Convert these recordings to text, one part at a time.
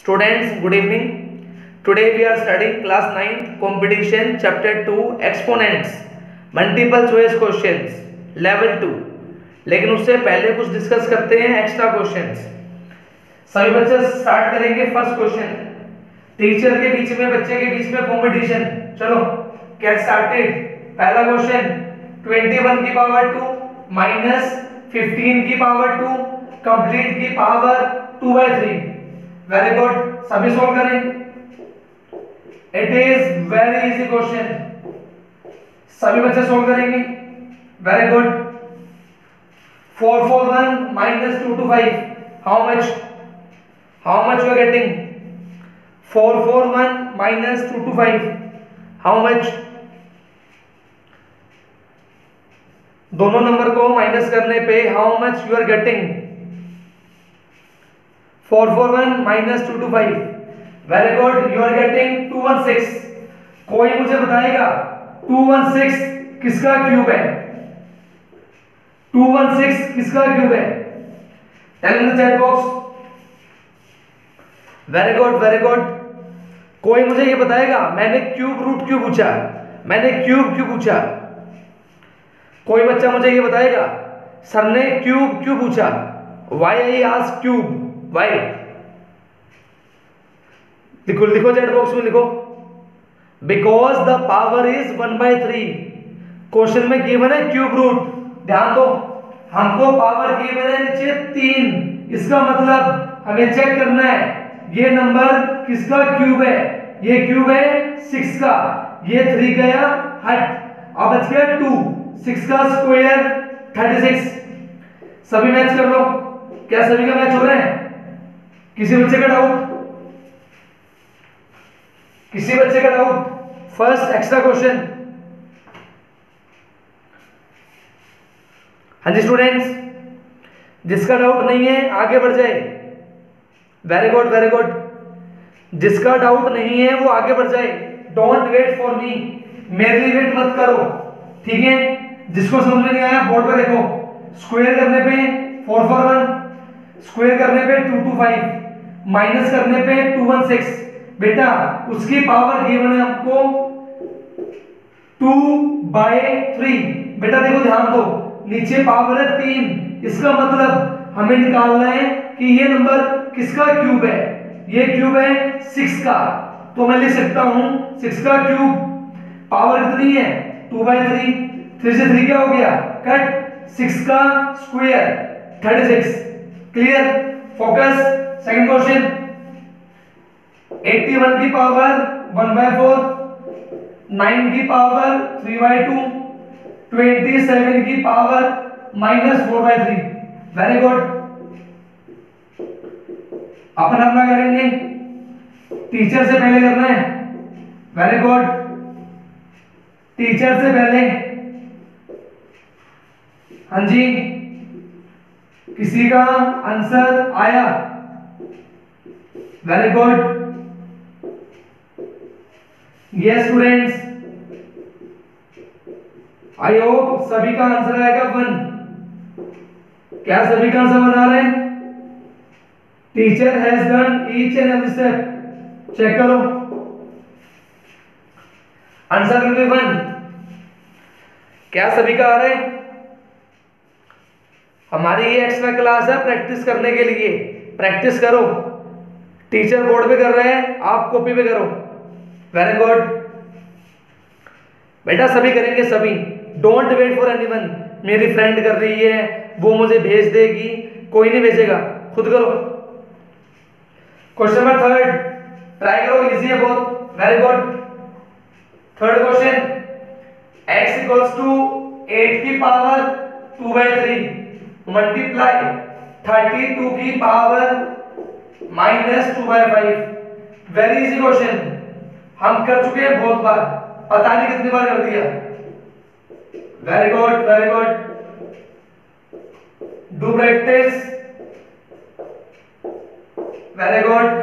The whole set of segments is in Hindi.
Students, good evening. Today we are studying class 9th competition chapter 2 exponents multiple choice questions level 2. लेकिन उससे पहले कुछ डिस्कस करते हैं एक्स्ट्रा क्वेश्चंस। सभी बच्चे स्टार्ट करेंगे फर्स्ट क्वेश्चन। टीचर के बीच में बच्चे के बीच में कंपटीशन। चलो गेट स्टार्टेड। पहला क्वेश्चन 21 की पावर 2 माइनस 15 की पावर 2 कंप्लीट की पावर 2/3। वेरी गुड, सभी सॉल्व करें। It is very easy question, सभी बच्चे सॉल्व करेंगे। Very good. 441 minus 225, how much you are getting? 441 minus 225, how much? दोनों नंबर को माइनस करने पे how much you are getting? 441 minus 225, very good, you are getting 216। कोई मुझे बताएगा 216 किसका क्यूब है? 216 किसका क्यूब है? Tell in the chat box. Very good, very good. कोई मुझे ये बताएगा मैंने क्यूब रूट क्यों पूछा, मैंने क्यूब क्यों पूछा? कोई बच्चा मुझे ये बताएगा सर ने क्यूब क्यों पूछा? Why I ask cube, why? लिखो लिखो चैट बॉक्स में लिखो। Because the power is 1/3। Question में गिवन है क्यूब रूट। ध्यान दो, हमको पावर गिवन है नीचे 3। इसका मतलब हमें चेक करना है ये नंबर किसका क्यूब है। ये क्यूब है 6 का, ये 3 गया हट, अब बच गया 2। 6 का स्क्वायर 36। सभी मैच कर लो। क्या सभी का मैच हो रहा है? किसी बच्चे का डाउट? किसी बच्चे का डाउट? First extra question. हाँ जी स्टूडेंट्स, जिसका डाउट नहीं है आगे बढ़ जाए। Very good, very good. जिसका डाउट नहीं है वो आगे बढ़ जाए। डोंट वेट फॉर मी, मेरे लिए वेट मत करो, ठीक है? जिसको समझ में नहीं आया बोर्ड पे देखो। स्क्वायर करने पे 441, स्क्वायर करने पे 225, माइनस करने पे 216। बेटा उसकी पावर गिवन है हमको 2/3। बेटा देखो ध्यान दो, नीचे पावर है 3। इसका मतलब हमें निकालना है कि ये नंबर किसका क्यूब है। ये क्यूब है 6 का, तो मैं लिख सकता हूं 6 का क्यूब। पावर कितनी है? 2/3। 3 से 3 क्या हो गया? कट। 6 का square 36। Clear? Focus. Second question 81 की पावर 1/4, 9 की पावर 3/2, 27 की पावर -4/3। Very good. अपन अपना करेंगे, टीचर से पहले करना है। वेरी गुड, टीचर से पहले। हाँ जी, किसी का आंसर आया? Very good. Yes students, I hope सभी का आंसर आएगा 1। क्या सभी का आंसर बना रहे हैं? Teacher has done each and every step. Check करो, आंसर विल बी 1। क्या सभी का आ रहा है? हमारी ये एक्स्ट्रा क्लास है प्रैक्टिस करने के लिए। प्रैक्टिस करो। टीचर बोर्ड पे कर रहे हैं, आप कॉपी पे करो। वेरी गुड बेटा, सभी करेंगे सभी। Don't wait for anyone. मेरी फ्रेंड कर रही है, वो मुझे भेज देगी, कोई नहीं भेजेगा, खुद करो। क्वेश्चन नंबर 3 ट्राई करो, इजी है बहुत। Very good. Third question x = 8 की पावर 2/3 मल्टीप्लाई 32 की पावर -2/5। वेरी इजी क्वेश्चन, हम कर चुके हैं बहुत बार, पता नहीं कितनी बार कर दिया। Very good, very good. Do practice. Very good.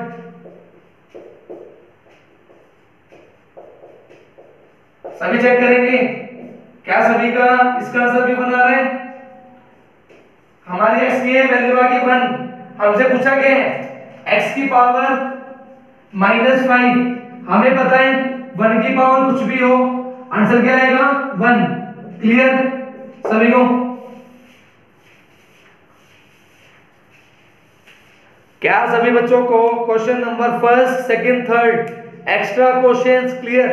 सभी चेक करेंगे। क्या सभी का इसका आंसर भी बना रहे हैं? हमारी x की वैल्यू आ गई 1। हमसे पूछा गया है x की पावर -5। हमें पता है 1 की पावर कुछ भी हो आंसर क्या आएगा 1। क्लियर सभी को? क्या सभी बच्चों को question number first, second, third extra questions clear?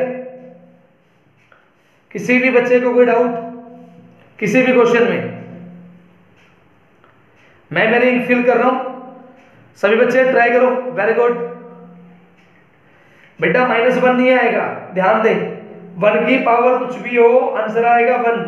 किसी भी बच्चे को कोई डाउट किसी भी क्वेश्चन में? मैं मेरी इंक फिल कर रहा हूं, सभी बच्चे ट्राई करो। वेरी गुड बेटा। -1 नहीं आएगा, ध्यान दे। 1 की पावर कुछ भी हो आंसर आएगा 1।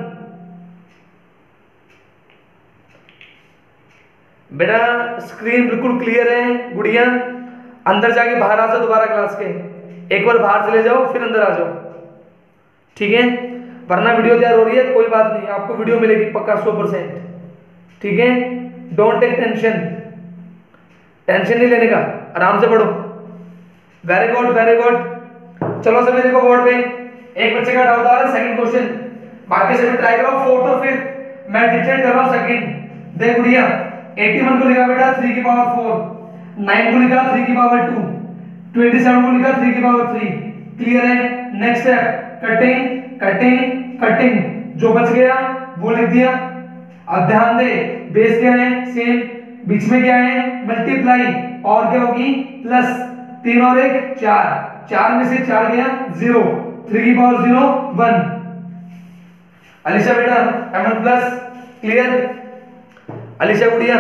बेटा स्क्रीन बिल्कुल क्लियर है गुड़िया? अंदर जाके बाहर आ जाओ दोबारा क्लास के, एक बार बाहर चले जाओ फिर अंदर आ जाओ, ठीक है? वरना वीडियो तैयार हो रही है, कोई बात नहीं, आपको वीडियो मिलेगी पक्का 100%, ठीक है? डोंट टेक टेंशन, टेंशन नहीं लेने का, आराम से पढ़ो। Very good very good. चलो सभी देखो बोर्ड पे, एक बच्चे का डाउट आ रहा है सेकंड क्वेश्चन, बाकी सभी ट्राई करो। फोर्थ और फिफ्थ मैं डिटेल कर रहा हूं सेकंड। देख गुड़िया 81 को लिखा बेटा 3 की पावर 4, 9 को लिखा 3 की पावर 2, 27 को लिखा 3 की पावर 3। क्लियर है? Next step cutting cutting cutting, जो बच गया वो लिख दिया। अब ध्यान दे बेस क्या है सेम, बीच में क्या है मल्टीप्लाई, और क्या होगी प्लस, 3 और 1 4, 4 में से 4 गया 0, 3 की पावर 0 1। अलीशा बेटा एम प्लस क्लियर? अलीशा गुड़िया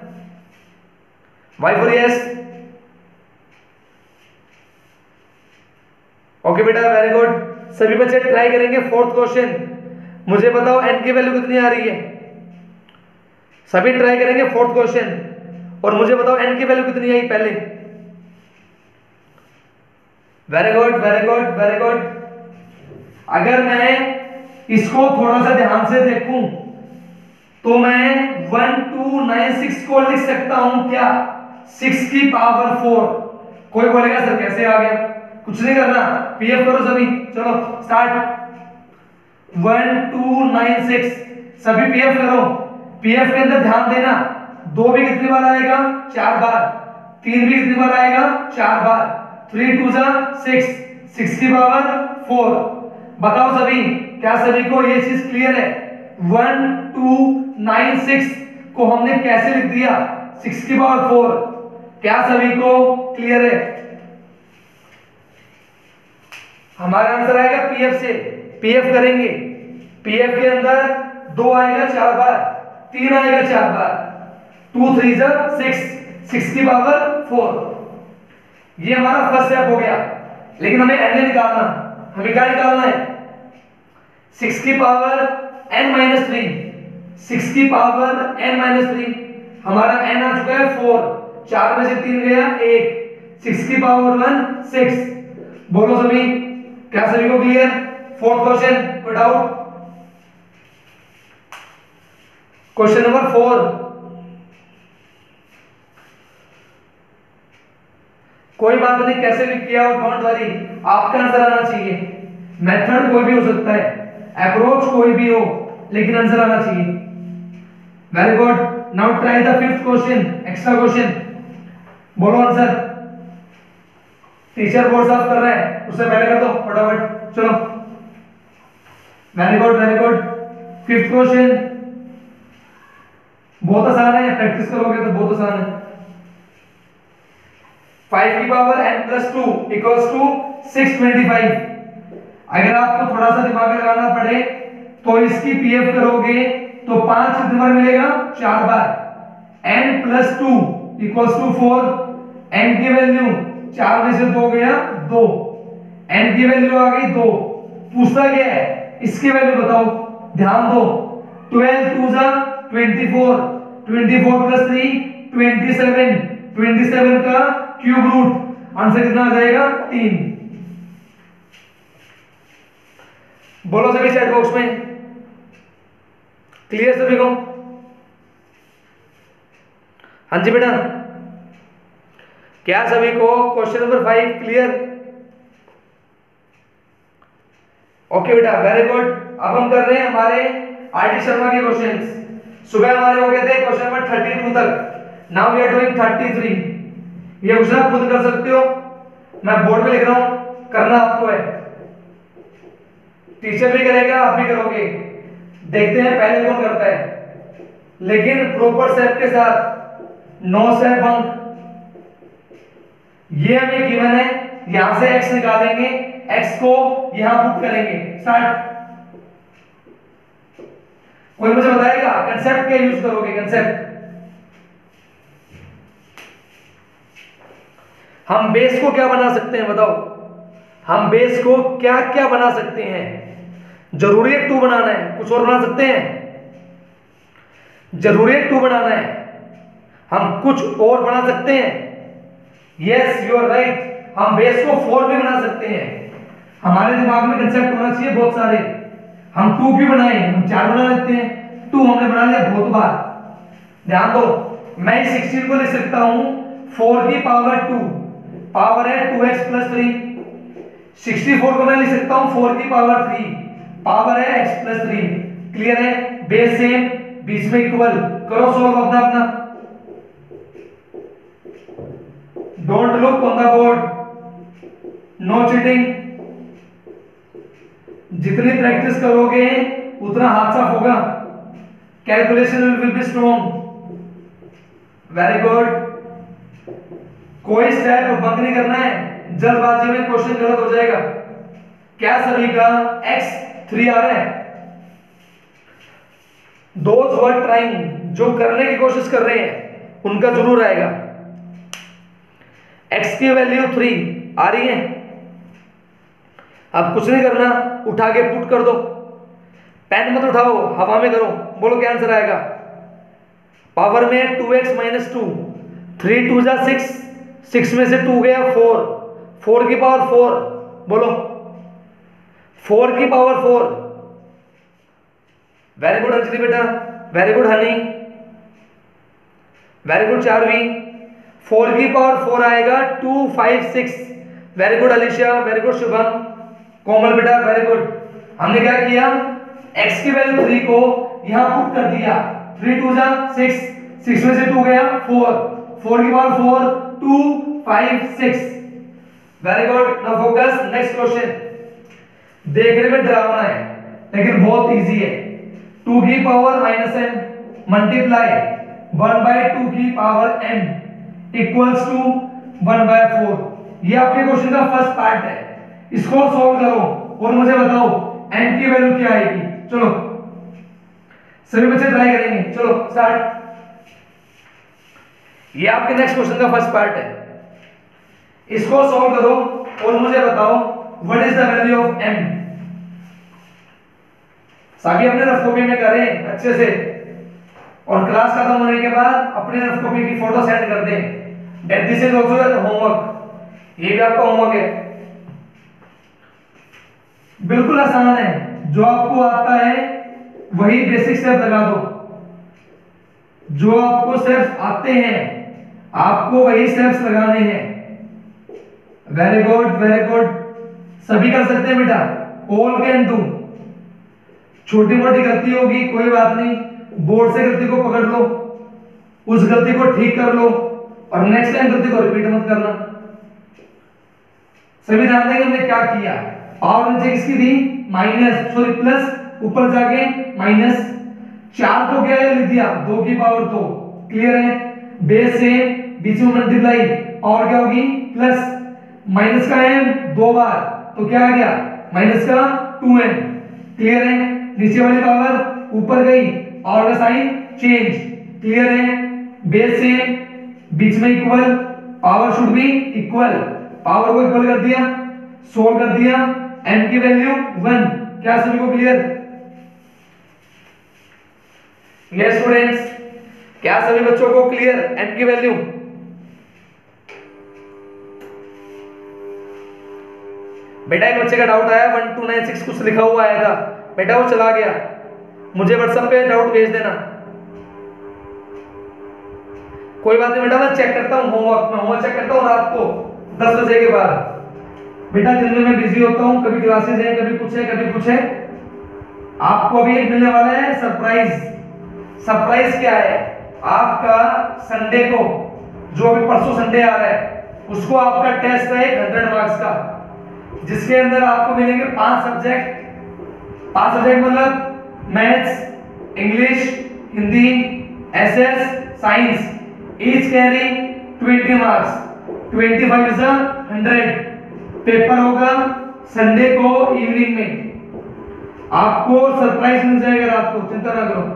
वाई फॉर यस? ओके बेटा वेरी गुड। सभी बच्चे ट्राई करेंगे फोर्थ क्वेश्चन। मुझे बताओ n की वैल्यू कितनी आ रही है? सभी ट्राई करेंगे फोर्थ क्वेश्चन और मुझे बताओ n की वैल्यू कितनी आई पहले। Very good very good very good. अगर मैं इसको थोड़ा सा ध्यान से देखूं तो मैं 1296 को लिख सकता हूं क्या 6 की पावर 4। कोई बोलेगा सर कैसे आ गया? कुछ नहीं करना, पीएफ करो सभी, चलो स्टार्ट। 1296 सभी पीएफ करो। पीएफ के अंदर ध्यान देना 2 भी कितनी बार आएगा 4 बार, 3 भी कितनी बार आएगा 4 बार, 3 2 जा 6, 6 की पावर 4। बताओ सभी क्या सभी को ये चीज क्लियर है? 1296 को हमने कैसे लिख दिया 6 की पावर 4? क्या सभी को क्लियर है? हमारा आंसर आएगा पीएफ से। पीएफ करेंगे, पीएफ के अंदर 2 आएगा 4 बार, 3 आएगा 4 बार, 2 3 जा 6, 6 की पावर 4। ये हमारा फर्स्ट स्टेप हो गया। लेकिन हमें n निकालना, हमें क्या निकालना है 6 की पावर n-3, 6 की पावर n-3। हमारा n आ चुका है 4, 4 में से 3 गया 1, 6 की पावर 1 6। बोलो सभी क्या सभी को क्लियर? फोर्थ क्वेश्चन कोई डाउट? क्वेश्चन नंबर 4, कोई बात नहीं कैसे भी किया हो डोंट वरी, आपका आंसर आना चाहिए। मेथड कोई भी हो सकता है, अप्रोच कोई भी हो, लेकिन आंसर आना चाहिए। Very good. Now try the fifth question, extra question. बोलो आंसर। टीचर बोर्ड साफ कर रहा है, उससे पहले कर दो फटाफट, चलो। Very good very good. Fifth question बहुत आसान है, प्रैक्टिस करोगे तो बहुत आसान है। 5 की पावर n+2 इक्वल्स टू 625। अगर आपको थोड़ा सा दिमाग लगाना पड़े तो इसकी पीएफ करोगे तो 5 कितनी बार मिलेगा 4 बार, n+2 इक्वल्स टू 4। n की वैल्यू 4 में से 2 गया 2, n की वैल्यू आ गई 2। पूछता क्या है इसकी वैल्यू बताओ, ध्यान दो। 12 2 जा 24, 24 + 3 27, 27 का क्यूब रूट, आंसर कितना आ जाएगा 3। बोलो सभी चैट बॉक्स में क्लियर सभी को? हाँ जी बेटा, क्या सभी को क्वेश्चन नंबर 5 क्लियर? ओके बेटा वेरी गुड। अब हम कर रहे हैं हमारे आरटी शर्मा के क्वेश्चंस। सुबह हमारे हो गए थे क्वेश्चन नंबर 32 तक, नाउ वी आर डूइंग 33। ये क्वेश्चन आप खुद कर सकते हो, मैं बोर्ड पे लिख रहा हूं, करना आपको है, टीचर भी करेगा, आप भी करोगे। देखते हैं पहले कौन करता है, लेकिन प्रॉपर स्टेप के साथ, नो स्टेप बंक। ये हमें गिवन है, यहां से x निकालेंगे, x को यहां पुट करेंगे, स्टार्ट। कोई मुझे बताएगा कंसेप्ट क्या यूज करोगे, कंसेप्ट? हम बेस को क्या बना सकते हैं बताओ, हम बेस को क्या क्या बना सकते हैं? जरूरी है 2 बनाना है, कुछ और बना सकते हैं? जरूरी है 2 बनाना है, हम कुछ और बना सकते हैं? यस यू आर राइट, हम बेस को 4 भी बना सकते हैं। हमारे दिमाग में कंसेप्ट होना चाहिए बहुत सारे। हम 2 क्यों बनाए, हम 4 बना लेते हैं, 2 हमने बना लिया बहुत बार। ध्यान दो, मैं 16 को लिख सकता हूं 4 की पावर 2, पावर है 2x प्लस 3। 64 को मैं लिख सकता हूं 4 की पावर 3, पावर है x प्लस 3। क्लियर है, बेस सेम, बीच में इक्वल। करो सॉल्व अपना अपना, don't look on the board, no cheating. जितनी प्रैक्टिस करोगे उतना हाथ साफ होगा, calculation will be strong. Very good. कोई स्टेप बंक नहीं करना है, जल्दबाजी में क्वेश्चन गलत हो जाएगा। क्या सभी का x3 आ रहा है? दोज हु आर ट्राइंग, जो करने की कोशिश कर रहे हैं उनका जरूर आएगा। x की वैल्यू 3 आ रही है, अब कुछ नहीं करना, उठा के पुट कर दो। पेन मत उठाओ, हवा में करो, बोलो क्या आंसर आएगा। पावर में 2x माइनस 2, 3 2 जा 6, 6 में से 2 गया 4, 4 की पावर 4, बोलो 4 की पावर 4। वेरी गुड अंजलि बेटा, very good Honey, very good Charvi. 4 की पावर 4 आएगा 2 5 6। Very good Alisha, very good Shubham, Komal बेटा, वेरी गुड। हमने क्या किया, x की वैल्यू 3 को यहां पुट कर दिया, 3 2 जा 6, 6 में से 2 गया 4, 4 की power 4, 2 5 6। Very good. Now focus, next question. देखने में डरावना है लेकिन बहुत इजी है। 2 की पावर -m मल्टीप्लाई 1/2 की पावर m इक्वल्स टू 1/4। ये आपके क्वेश्चन का फर्स्ट पार्ट है, इसको सॉल्व करो और मुझे बताओ m की वैल्यू क्या आएगी। चलो सभी बच्चे ट्राई करेंगे, चलो स्टार्ट। ये आपके नेक्स्ट क्वेश्चन का फर्स्ट पार्ट है, इसको सॉल्व करो और मुझे बताओ what is the value of m। सभी अपने रफ कॉपी में करें अच्छे से, और क्लास खत्म होने के बाद अपने रफ कॉपी की फोटो सेंड कर दें। That this is also your homework, ये भी आपका होमवर्क है। बिल्कुल आसान है, जो आपको आता है वही बेसिक स्टेप लगा दो। जो आपको स्टेप्स आते हैं आपको वही स्टेप्स लगाने हैं। वेरी गुड, वेरी गुड, सभी कर सकते हैं बेटा, ऑल कैन डू। छोटी मोटी गलती होगी कोई बात नहीं, बोर्ड से गलती को पकड़ लो, उस गलती को ठीक कर लो और नेक्स्ट टाइम गलती को रिपीट मत करना। सभी ध्यान देंगे हमने क्या किया। पावर नीचे किसकी थी, माइनस सॉरी प्लस, ऊपर जाके माइनस। 4 को क्या लिख दिया, 2 की पावर 2। क्लियर है, बेस से बीच में मल्टीप्लाई, पावर क्या होगी प्लस, माइनस का m 2 बार तो क्या आ गया माइनस का 2m। क्लियर है, नीचे वाली पावर ऊपर गई और का साइन चेंज। क्लियर है, बेस से बीच में equal, power should be equal, power को इक्वल कर दिया, सोल्व कर दिया, m की वैल्यू 1। क्या सभी को क्लियर? यस स्टूडेंट्स, क्या सभी बच्चों को क्लियर m की वैल्यू? बेटा एक बच्चे का डाउट आया 1296 कुछ लिखा हुआ आया था बेटा, वो चला गया, मुझे व्हाट्सएप पे डाउट भेज देना। कोई बात नहीं बेटा, मैं चेक करता हूँ होमवर्क, मैं होमवर्क चेक करता हूँ रात को 10 बजे के बाद। बेटा दिन में मैं बिजी होता हूँ, कभी क्लासेस है, कभी कुछ है, कभी कुछ है। आपको अभी एक मिलने वाला है सरप्राइज। सरप्राइज क्या है, आपका संडे को, जो अभी परसों संडे आ रहा है उसको आपका टेस्ट है 100 मार्क्स का, जिसके अंदर आपको मिलेंगे 5 सब्जेक्ट मतलब maths, English, Hindi, SS, science, each carry 20 marks, 25 is 100। Paper होगा संडे को इवनिंग में, आपको सरप्राइज मिल जाएगा रात को, चिंता ना करो।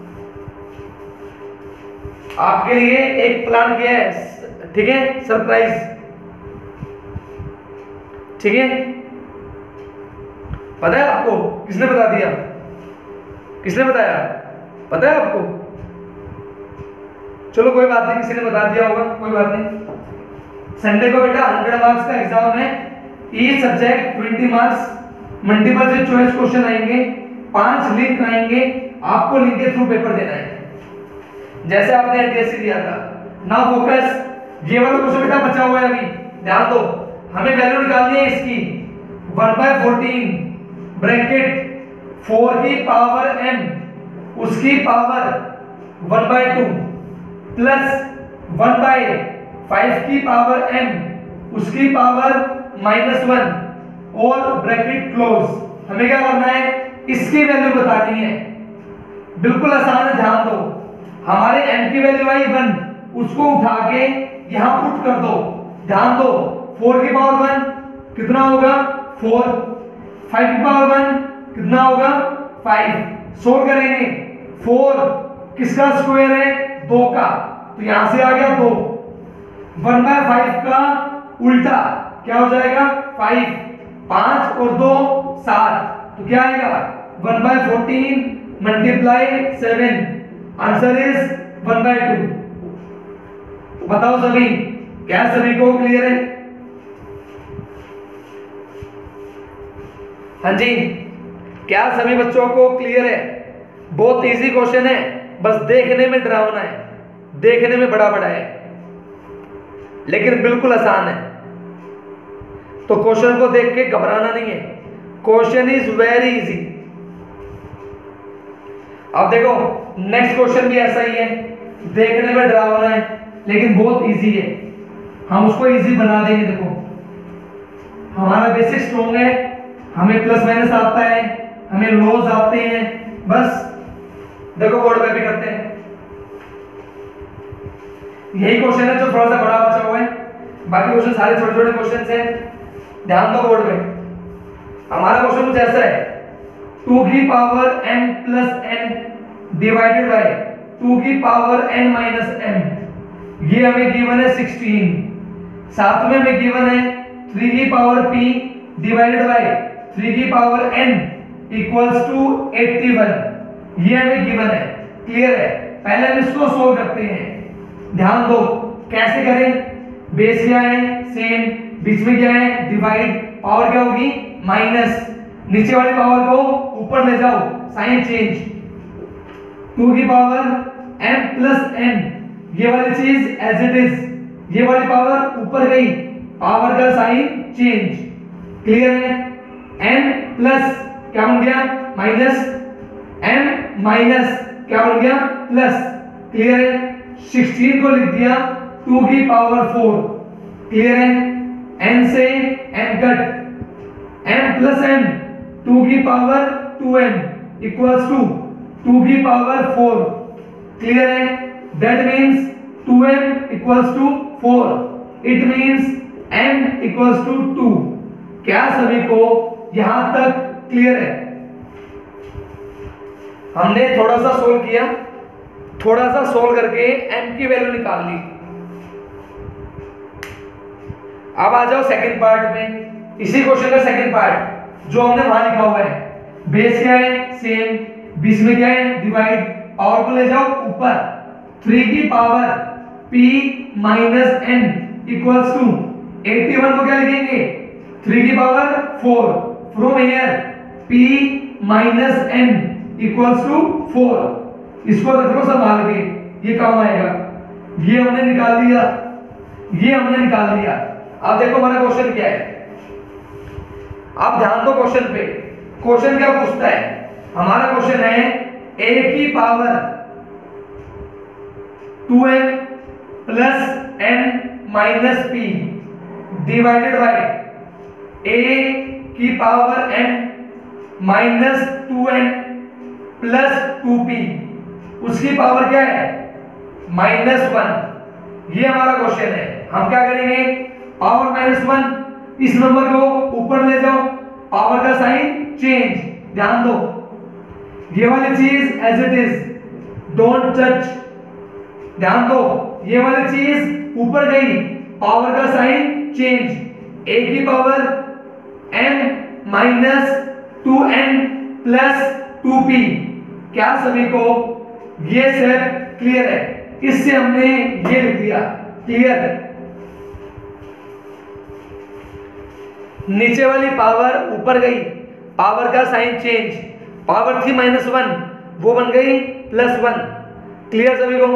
आपके लिए एक प्लान किया है, ठीक है, सरप्राइज, ठीक है। पता है आपको? किसने बता दिया? किसने बताया? पता है आपको? चलो कोई बात नहीं, किसी ने बता दिया होगा, कोई बात नहीं। संडे को बेटा 100 मार्क्स का एग्जाम है, ईच सब्जेक्ट 20 मार्क्स, मल्टीपल से चॉइस क्वेश्चन आएंगे, 5 लिंक आएंगे, आपको लिंक के थ्रू पेपर देना है, जैसे आपने एनटीएससी दिया था। नाउ फोकस, ये वाला क्वेश्चन बेटा बचा हुआ है अभी, ध्यान दो। हमें वैल्यू निकालनी है इसकी 1/14 ब्रैकेट 4 की पावर m उसकी पावर 1/2 प्लस 1/5 की पावर m उसकी पावर -1 और ब्रैकेट क्लोज। हमें क्या करना है? इसकी वैल्यू बतानी है। बिल्कुल आसान है, ध्यान दो। हमारे m की वैल्यू आई 1, उसको उठा के यहां पुट कर दो, ध्यान दो। 4 की पावर 1 कितना होगा? 4। 5 की पावर 1 कितना होगा? 5। सोल्व करेंगे, 4 किसका स्क्वायर है? 2 का, तो यहां से आ गया 2। 1/5 का उल्टा क्या हो जाएगा? 5। 5 और 2 7, तो क्या आएगा? 1/14 मल्टीप्लाई 7, आंसर इज 1/2। बताओ सभी, क्या सभी को क्लियर है? हाँ जी, क्या सभी बच्चों को क्लियर है? बहुत इजी क्वेश्चन है, बस देखने में डरावना है, देखने में बड़ा बड़ा है, लेकिन बिल्कुल आसान है। तो क्वेश्चन को देख के घबराना नहीं है, क्वेश्चन इज वेरी इजी। अब देखो नेक्स्ट क्वेश्चन भी ऐसा ही है, देखने में डरावना है लेकिन बहुत इजी है, हम उसको इजी बना देंगे। देखो हमारा बेसिक स्ट्रॉन्ग है, हमें प्लस माइनस आता है, हमें लॉज आते हैं, बस देखो बोर्ड पे भी करते हैं। यही क्वेश्चन है जो थोड़ा सा बड़ा बचा हुआ है, बाकी क्वेश्चन सारे छोटे छोटे क्वेश्चन हैं, ध्यान दो बोर्ड पे। हमारा क्वेश्चन कुछ ऐसा है, 2 की power m plus n divided by 2 की पावर n माइनस m, ये हमें गिवन है 16। साथ में हमें गिवन है 3 की पावर p डिवाइडेड बाय 3 की पावर n इक्वल्स टू 81, ये हमें गिवन है। क्लियर है? पहले हम इसको सोल्व करते हैं, ध्यान दो कैसे करें। बेस क्या है? सेम, बीच में क्या है? डिवाइड, पावर क्या होगी? माइनस, नीचे वाली पावर को ऊपर ले जाओ, साइन चेंज। 2 की पावर m प्लस n, ये वाली चीज एज इट इज, ये वाली पावर ऊपर गई, पावर का साइन चेंज। क्लियर है? n प्लस क्या बन गया? माइनस, m माइनस क्या बन गया? प्लस। क्लियर है? 16 को लिख दिया 2 की पावर 4। क्लियर है? n से n cut, m plus n 2 की पावर 2m इक्वल्स टू 2 की पावर 4। क्लियर है? That means 2m equals to 4, it means m equals to 2। क्या सभी को यहां तक क्लियर है? हमने थोड़ा सा सोल्व किया, थोड़ा सा सोल्व करके m की वैल्यू निकाल ली। अब आ जाओ सेकंड पार्ट में, इसी क्वेश्चन का सेकंड पार्ट जो हमने वहां लिखा हुआ है। बेस क्या है? सेम, बीच में क्या है? डिवाइड, पावर को ले जाओ ऊपर, 3 की power p minus n equals to 81 को क्या लिखेंगे? 3 की power 4, from here p minus n equals to 4। इसको रख लो संभाल के, ये काम आएगा। ये हमने निकाल लिया, ये हमने निकाल लिया। अब देखो हमारा क्वेश्चन क्या है, आप ध्यान दो क्वेश्चन पे। क्वेश्चन क्या पूछता है? हमारा क्वेश्चन है a की power 2m plus n minus p divided by a की power n minus 2n plus 2p, उसकी पावर क्या है -1। ये हमारा क्वेश्चन है। हम क्या करेंगे, पावर -1 इस नंबर को ऊपर ले जाओ, पावर का साइन चेंज, ध्यान दो ये वाली चीज as it is, don't touch, ध्यान दो ये वाली चीज ऊपर गई, पावर का साइन चेंज, a की power n minus 2n plus 2p। क्या सभी को ये स्टेप क्लियर है? इससे हमने ये लिख दिया, क्लियर। नीचे वाली पावर ऊपर गई, पावर का साइन चेंज, पावर थी -1 वो बन गई +1। क्लियर सभी को?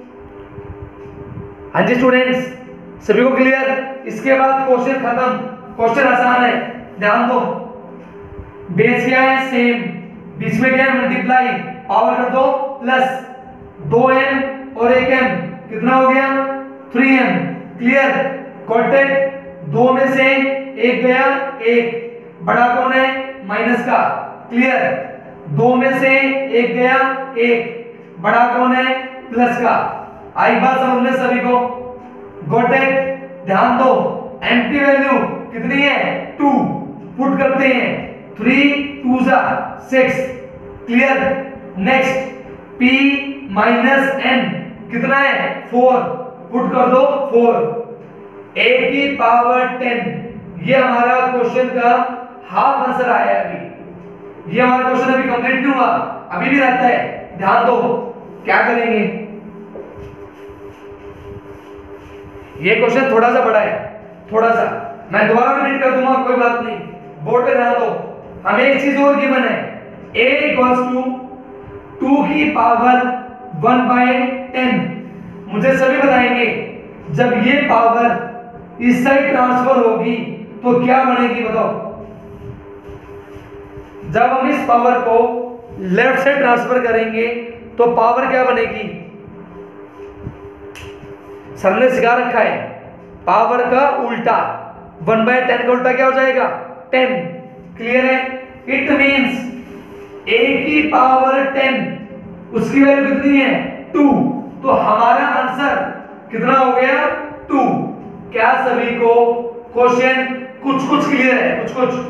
हाँ जी स्टूडेंट्स, सभी को क्लियर? इसके बाद क्वेश्चन खत्म। क्वेश्चन आसान है, ध्यान दो। बेस क्या है सेम, बीच में क्या है मल्टीप्लाई, पावर कर दो प्लस 2n और 1m, कितना हो गया 3m। क्लियर? Got it? 2 में से 1 गया 1, बड़ा कौन है माइनस का। क्लियर? 2 में से 1 गया 1, बड़ा कौन है प्लस का। आई बात समझ में सभी को? Got it? ध्यान दो, m की वैल्यू कितनी है 2, पुट करते हैं 3 2 6। Clear? Next p minus n कितना है 4, पुट कर दो 4, a की पावर 10। ये हमारा क्वेश्चन का हाफ आंसर आया है। अभी ये हमारा क्वेश्चन अभी कंप्लीट नहीं हुआ, अभी भी रहता है, ध्यान दो। क्या करेंगे, ये क्वेश्चन थोड़ा सा बड़ा है, थोड़ा सा मैं दोबारा रिपीट कर दूंगा, कोई बात नहीं, बोर्ड पे ध्यान दो। हमें एक चीज और गिवन है, a इक्वल्स टू 2 की पावर 1/10। मुझे सभी बताएंगे जब ये पावर इस साइड ट्रांसफर होगी तो क्या बनेगी, बताओ। जब हम इस पावर को लेफ्ट साइड ट्रांसफर करेंगे तो पावर क्या बनेगी, सर ने सिखा रखा है पावर का उल्टा, 1/10 का उल्टा क्या हो जाएगा 10। क्लियर है? इट मींस a की पावर 10 उसकी वैल्यू कितनी है 2, तो हमारा आंसर कितना हो गया 2। क्या सभी को क्वेश्चन कुछ कुछ क्लियर है? कुछ कुछ।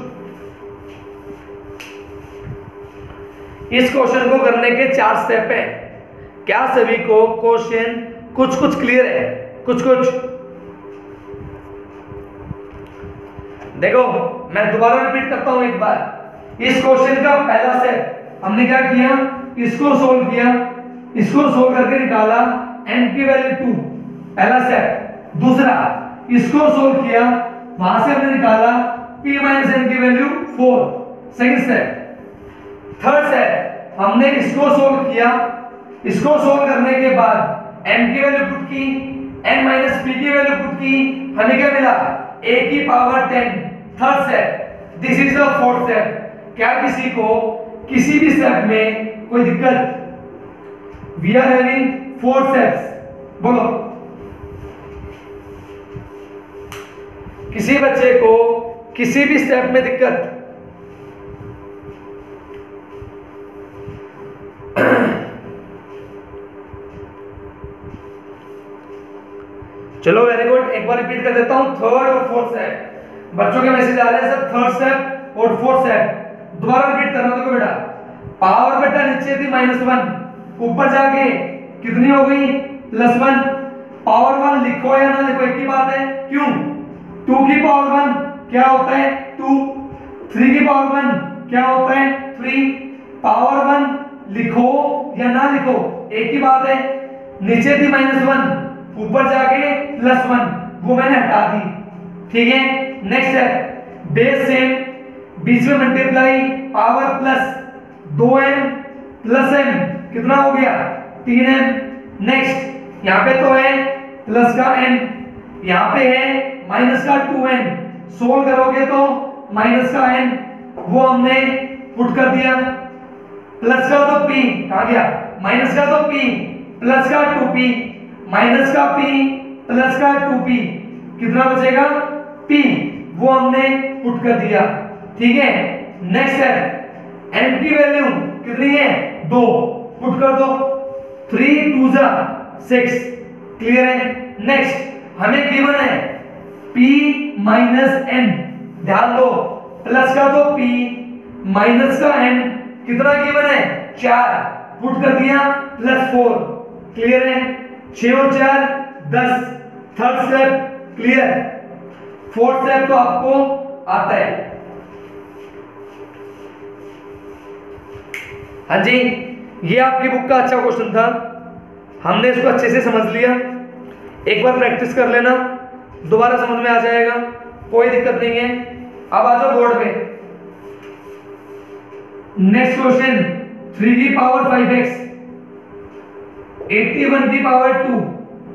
इस क्वेश्चन को करने के 4 स्टेप है। क्या सभी को क्वेश्चन कुछ कुछ क्लियर है? कुछ कुछ। देखो मैं दोबारा रिपीट करता हूं एक बार। इस क्वेश्चन का पहला स्टेप हमने क्या किया, इसको सोल्व किया, इसको सोल्व करके निकाला n की वैल्यू 2, पहला स्टेप। दूसरा, इसको सोल्व किया, वहां से हमने निकाला p - n की value 4, second step. Third step, हमने इसको सोल्व किया, इसको सोल्व करने के बाद n की वैल्यू पुट की, n - p की वैल्यू पुट की, हमें क्या मिला a की power 10। Third step, this is the fourth step. क्या किसी को किसी भी स्टेप में कोई दिक्कत? वी आर हैविंग 4 स्टेप्स, बोलो। किसी बच्चे को किसी भी स्टेप में दिक्कत? चलो वेरी गुड, एक बार रिपीट कर देता हूं। थर्ड और फोर्थ स्टेप, बच्चों के मैसेज आ रहे हैं सर, थर्ड स्टेप और फोर्थ स्टेप दोबारा रिपीट करना। देखो बेटा, पावर बेटा नीचे थी -1, ऊपर जाके कितनी हो गई +1। पावर 1 लिखो या ना लिखो एक ही बात है, क्यों? 2 की पावर 1 क्या होता है 2, 3 की पावर 1 क्या होता है 3। पावर 1 लिखो या ना लिखो एक ही बात है। नीचे थी -1, ऊपर जाके +1, वो मैंने हटा दी, ठीक है। नेक्स्ट है बेस सेम, बीच में multiply, power plus 2m plus m, कितना हो गया 3m। नेक्स्ट यहाँ पे तो है प्लस का n, यहाँ पे है माइनस का 2n, सोल्व करोगे तो माइनस का n, वो हमने पुट कर दिया। प्लस का तो p कहाँ गया, माइनस का तो p, प्लस का 2p, माइनस का p प्लस का 2p, कितना बचेगा p वो हमने पुट कर दिया, ठीक है। नेक्स्ट है n की वैल्यू कितनी है 2, पुट कर दो, 3 2 6, क्लियर है। नेक्स्ट हमें गिवन है p माइनस n, ध्यान दो प्लस का तो p माइनस का n, कितना गिवन है 4, पुट कर दिया प्लस 4, क्लियर है। 6 और 4 10, third step clear, fourth step तो आपको आता है। हाँ जी, ये आपकी बुक का अच्छा क्वेश्चन था, हमने इसको अच्छे से समझ लिया। एक बार प्रैक्टिस कर लेना, दोबारा समझ में आ जाएगा, कोई दिक्कत नहीं है। अब आ जाओ बोर्ड पे। नेक्स्ट क्वेश्चन 3 की पावर 5x, 81 की पावर 2,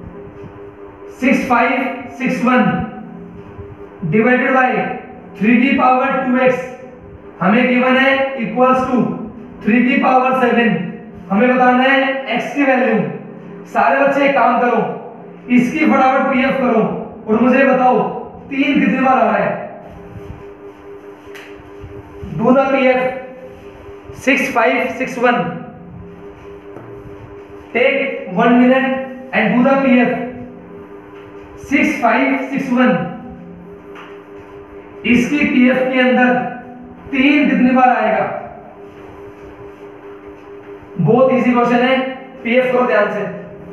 6561 डिवाइडेड बाय 3 की पावर 2x, हमें गिवन है इक्वल्स टू 3 की पावर 7, हमें बताना है x की वैल्यू। सारे बच्चे एक काम करो, इसकी फटाफट pf करो और मुझे बताओ 3 कितनी बार आ रहा है। Do the pf 6561, take 1 minute and do the pf 6561, इसकी pf के अंदर 3 कितनी बार आएगा। बहुत इजी क्वेश्चन है, pf करो ध्यान से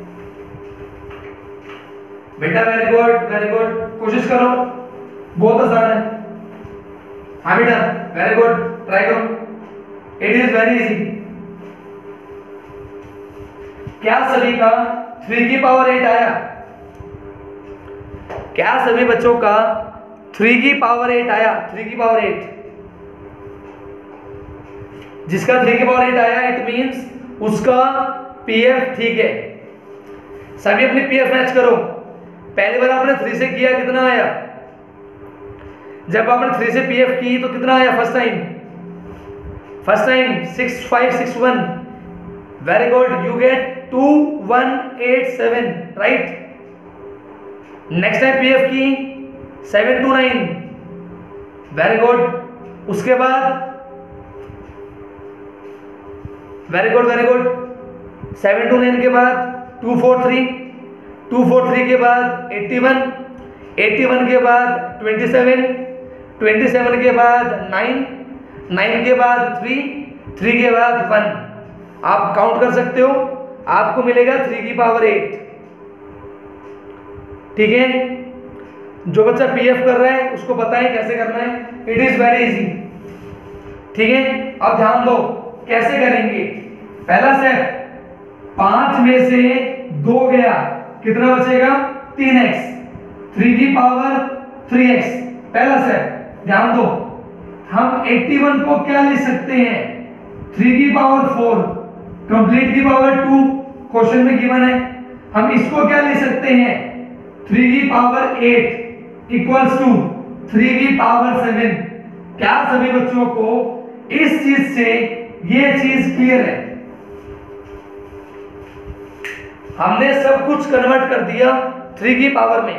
बेटा, वेरी गुड वेरी गुड, कोशिश करो, बहुत आसान है। हाँ बेटा वेरी गुड, ट्राई करो, इट इज वेरी इजी। क्या सभी का 3 की पावर 8 आया? क्या सभी बच्चों का 3 की पावर 8 आया? 3 की पावर 8, जिसका 3 की पावर 8 आया इट मींस उसका पीएफ ठीक है। सभी अपनी पीएफ मैच करो। पहली बार आपने 3 से किया, कितना आया? जब आपने 3 से पीएफ की तो कितना आया first time? First time 6561, very good, you get 2187, right. Next time PF की 729, वेरी गुड। उसके बाद वेरी गुड वेरी गुड, 729 के बाद 243, 243 के बाद 81, 81 के बाद 27, 27 के बाद 9, 9 के बाद 3, 3 के बाद 1। आप काउंट कर सकते हो, आपको मिलेगा 3 की पावर 8, ठीक है। जो बच्चा पीएफ कर रहा है उसको बताएं कैसे करना है, इट इज वेरी इजी, ठीक है। अब ध्यान दो कैसे करेंगे। पहला स्टेप, 5 में से 2 गया, कितना बचेगा? 3x, 3 की पावर 3x, पहला स्टेप। ध्यान दो, हम 81 को क्या लिख सकते हैं? 3 की पावर 4, कंप्लीट की पावर 2 क्वेश्चन में गिवन है। हम इसको क्या लिख सकते हैं? 3 की पावर 8 इक्वल्स टू 3 की पावर 7। क्या सभी बच्चों को इस चीज से ये चीज क्लियर है? हमने सब कुछ कन्वर्ट कर दिया 3 की पावर में,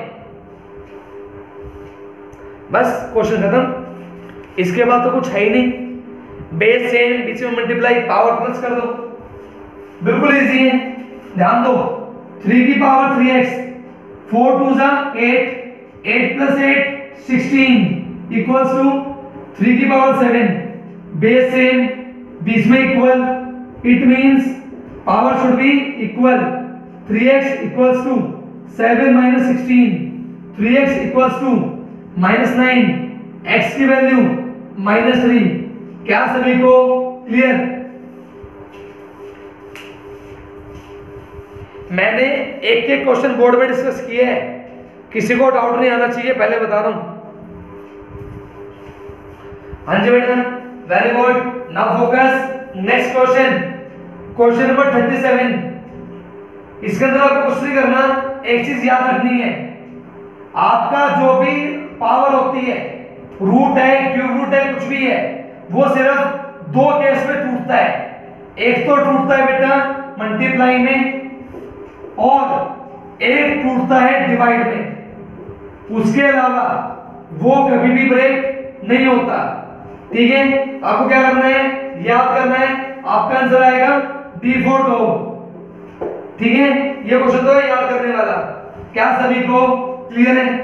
बस क्वेश्चन खत्म। इसके बाद तो कुछ है ही नहीं, बेस सेम, बीच में मल्टीप्लाई, पावर प्लस कर दो, बिल्कुल इजी है। ध्यान दो, 3 की power 3x, 4 2 8, 8 plus 8 16 equals to 3 की पावर 7, बेस सेम, बीच में equal, it means power should be equal. 3x equals to 7 minus 16, 3x equals to -9, x की वैल्यू -3। क्या सभी को क्लियर? मैंने एक एक क्वेश्चन बोर्ड में डिस्कस किए हैं, किसी को डाउट नहीं आना चाहिए, पहले बता रहा हूं। हाँ जी बेटा, very good, now focus. Next question, question number 37। इसके अंदर आपको कुछ नहीं करना, एक चीज याद रखनी है, आपका जो भी पावर होती है, रूट है, क्यूब रूट है, कुछ भी है, वो सिर्फ 2 केस में टूटता है। एक तो टूटता है बेटा मल्टीप्लाई में, और एक टूटता है डिवाइड में। उसके अलावा वो कभी भी ब्रेक नहीं होता। ठीक है, आपको क्या करना है, याद करना है, आपका आंसर आएगा डी फॉर डॉग। ठीक है, ये क्वेश्चन तो है याद करने वाला। क्या सभी को क्लियर है?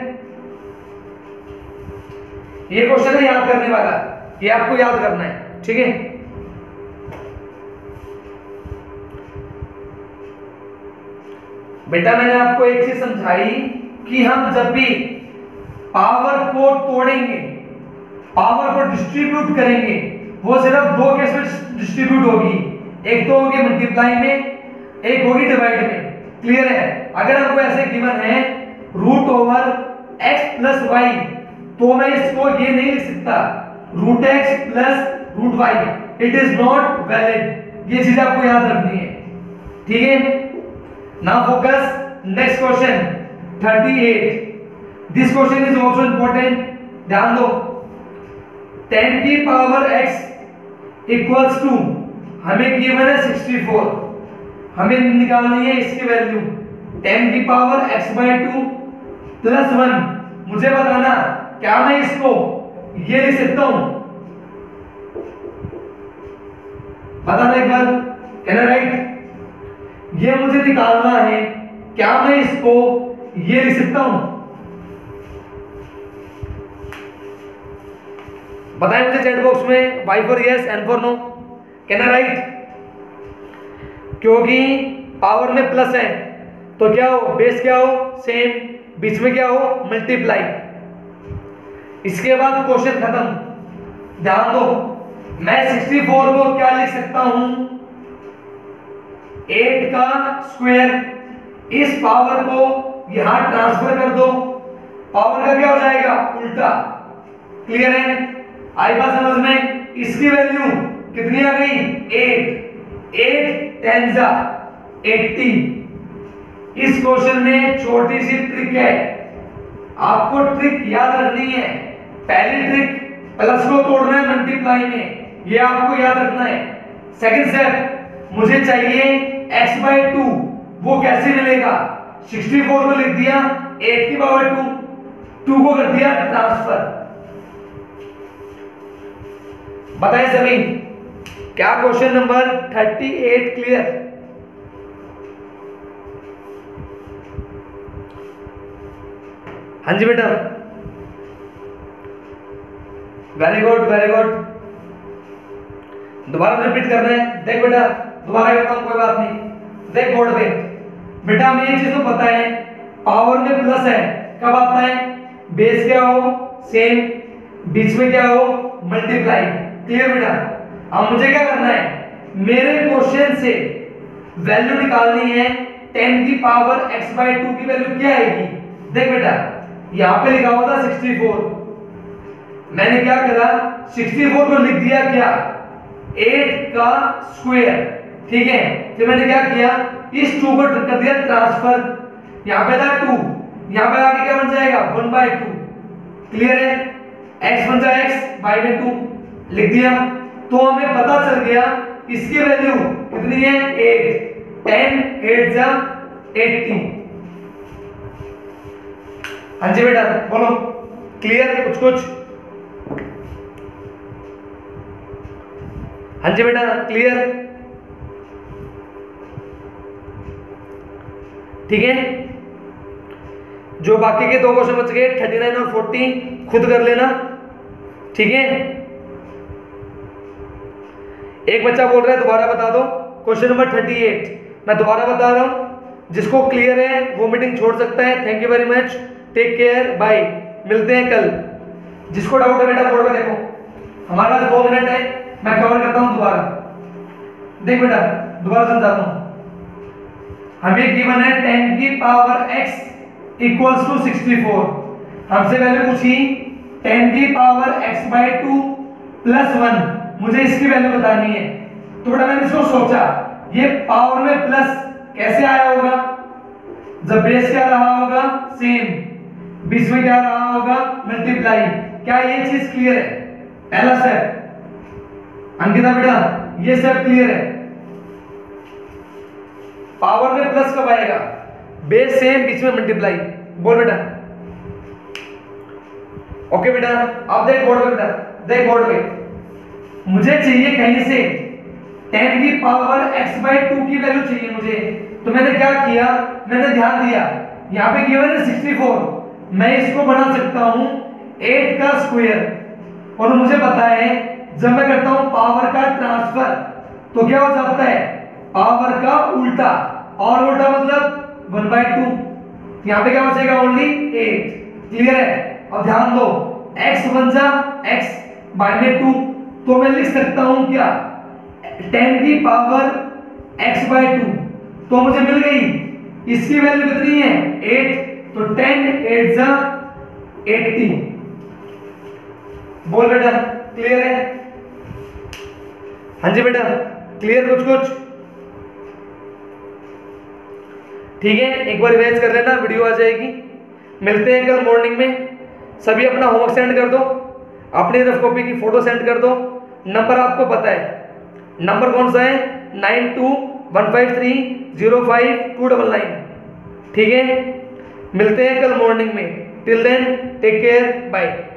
ये क्वेश्चन है याद करने वाला, ये आपको याद करना है। ठीक है, बेटा मैंने आपको एक चीज समझाई कि हम जब भी पावर को तोड़ेंगे, पावर को डिस्ट्रीब्यूट करेंगे, वो सिर्फ दो केस में डिस्ट्रीब्यूट होगी, एक तो होगी मल्टीप्लाई में, एक होगी डिवाइड में। क्लियर है? अगर हमको ऐसे गिवन है root over X plus Y, तो मैं इसको ये नहीं लिख सकता root X plus root Y, it is not valid. ये चीज आपको याद रखनी है। ठीक है, now focus next question 38। This question is also important, ध्यान दो। 10 की पावर x इक्वल्स टू, हमें गिवन है 64, हमें निकालनी है इसकी वैल्यू 10 की पावर x/2 प्लस 1। मुझे बताना क्या मैं इसको ये लिख सकता हूं? बताना एक बार, कहना राइट। ये मुझे निकालना है, क्या मैं इसको ये लिख सकता हूं? बताएं मुझे चैट बॉक्स में, y for yes, n for no, कहना राइट। क्योंकि पावर में प्लस है तो क्या हो, बेस क्या हो, सेम, बीच में क्या हो, मल्टीप्लाई। इसके बाद क्वेश्चन खत्म। ध्यान दो, मैं 64 को क्या लिख सकता हूं, 8 का स्क्वायर। इस पावर को यहां ट्रांसफर कर दो, पावर का क्या हो जाएगा, उल्टा। क्लियर है? आई बात समझ में? इसकी वैल्यू कितनी आ गई, 8, 8 10 जा 80। इस क्वेश्चन में छोटी सी ट्रिक है, आपको ट्रिक याद रखनी है। पहली ट्रिक, प्लस को तोड़ना है मल्टीप्लाई में, ये आपको याद रखना है। सेकंड स्टेप, मुझे चाहिए x/2, वो कैसे मिलेगा, 64 को लिख दिया 8 की पावर 2 को कर दिया ट्रांसफर। बताएं सभी, क्या क्वेश्चन नंबर 38 क्लियर? हाँ जी बेटा, वेरी गुड वेरी गुड। दोबारा रिपीट करना है। देख बेटा, दोबारा करता हूं, कोई बात नहीं। देख बोर्ड पे बेटा, हमें एक चीज तो पता है, पावर में प्लस है, कब आता है, बेस क्या हो, सेम, बीच में क्या हो, मल्टीप्लाई। क्लियर बेटा? अब मुझे क्या करना है, मेरे क्वेश्चन से वैल्यू निकालनी है 10 की पावर x/2 की वैल्यू क्या आएगी। देख बेटा, यहां पे लिखा हुआ था 64, मैंने क्या करा, 64 को लिख दिया क्या, 8 का स्क्वायर। ठीक है, फिर मैंने क्या किया, इस 2 को कर दिया ट्रांसफर, यहां पे था 2, यहां पे आके क्या बन जाएगा, 1/2। क्लियर है? x बन जाए x, y में 2 लिख दिया। तो हमें पता चल गया इसकी वैल्यू कितनी है, 8, 10 8 जा 80। हाँ जी बेटा बोलो, क्लियर है कुछ कुछ? हाँ जी बेटा क्लियर? ठीक है, जो बाकी के दो क्वेश्चन बच गए 39 और 40 खुद कर लेना। ठीक है, एक बच्चा बोल रहा है दोबारा बता दो, क्वेश्चन नंबर 38 मैं दोबारा बता रहा हूं, जिसको क्लियर है वो मीटिंग छोड़ सकता है। Thank you very much, take care, bye, मिलते हैं कल। जिसको डाउट है बेटा बोर्ड में देखो, हमारे पास 2 मिनट है, मैं कवर करता हूं दोबारा। देख बेटा दोबारा समझाता हूं, हमें गिवन है 10 की पावर x इक्वल्स टू 64। हमसे वैल्यू पूछी 10 की पावर x/2 प्लस 1, मुझे इसकी वैल्यू बतानी है। तो बेटा मैंने इसको सोचा, ये पावर में प्लस कैसे आया होगा, जब बेस क्या रहा होगा, सेम, बीच में क्या रहा होगा, मल्टीप्लाई। क्या ये चीज क्लियर है? पहला स्टेप अंकिता बेटा, ये स्टेप क्लियर है। पावर में प्लस कब आएगा, बेस सेम, बीच में मल्टीप्लाई। बोल बेटा, ओके बेटा, अब देख बोर्ड पे बेटा, देख बोर्ड पे, मुझे चाहिए कहीं से 10 की पावर x/2 की वैल्यू चाहिए मुझे। तो मैंने क्या किया, मैंने ध्यान दिया यहाँ पे गिवन है 64, मैं इसको बना सकता हूँ 8 का स्क्वायर। और मुझे पता है जब मैं करता हूँ पावर का ट्रांसफर तो क्या हो जाता है, पावर का उल्टा, और उल्टा मतलब 1/2। यहाँ पे क्या बचेगा, ओनली 8। क्लियर है? अब ध्यान दो, x बन जा x/2, तो मैं लिख सकता हूं क्या, 10 की पावर x/2, तो मुझे मिल गई, इसकी वैल्यू कितनी है 8, तो 10 8 जा 80। बोल बेटा, क्लियर है? हाँ जी बेटा, क्लियर कुछ कुछ? ठीक है, एक बार रिवाइज कर लेना, वीडियो आ जाएगी। मिलते हैं कल मॉर्निंग में। सभी अपना होमवर्क सेंड कर दो, अपनी रफ कॉपी की फोटो सेंड कर दो। नंबर आपको पता है, नंबर कौन सा है, 9215305299। ठीक है, मिलते हैं कल मॉर्निंग में। Till then take care, bye.